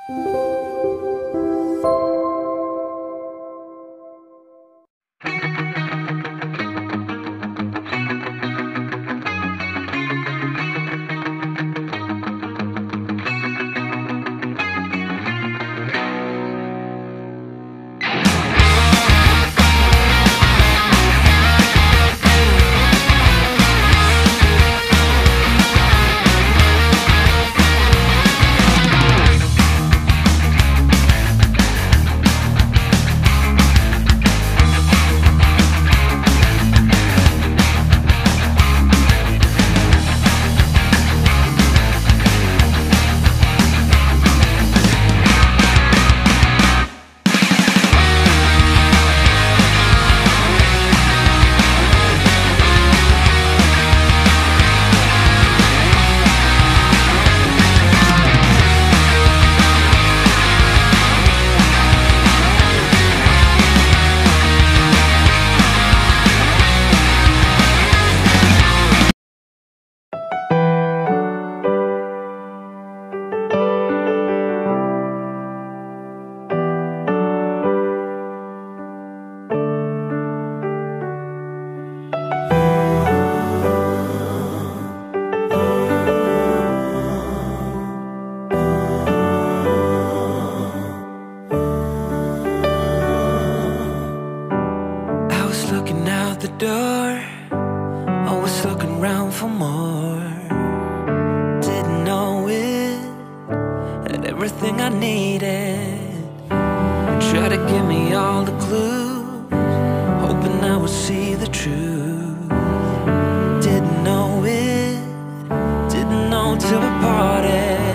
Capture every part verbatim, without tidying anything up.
everything I needed. Try to give me all the clues, hoping I would see the truth. Didn't know it, didn't know till we parted.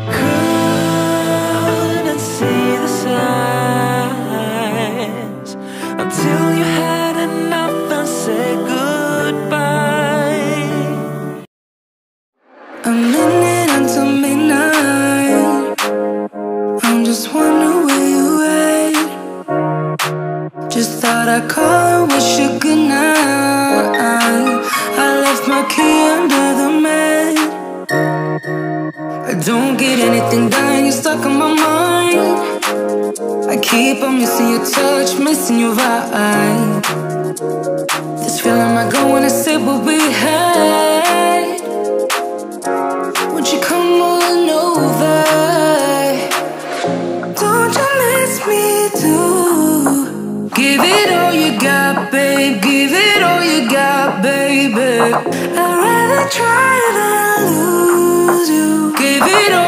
Couldn't see the signs until you had enough and said goodbye. A minute until midnight, I'm just wondering where you at. Just thought I'd call and wish you good night. I left my key under the mat. I don't get anything done, you're stuck on my mind. I keep on missing your touch, missing your vibe. This feeling might go when I say what we had. Won't you come on over? Don't you miss me too? Give it all you got, babe. Give it all you got, baby. I'd rather try than lose you. Give it all